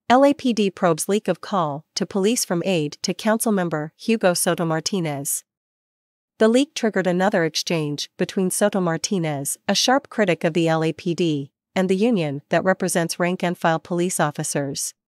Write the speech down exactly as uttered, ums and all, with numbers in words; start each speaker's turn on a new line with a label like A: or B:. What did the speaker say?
A: L A P D probes leak of call to police from aide to Councilmember Hugo Soto-Martinez. The leak triggered another exchange between Soto-Martinez, a sharp critic of the L A P D, and the union that represents rank-and-file police officers.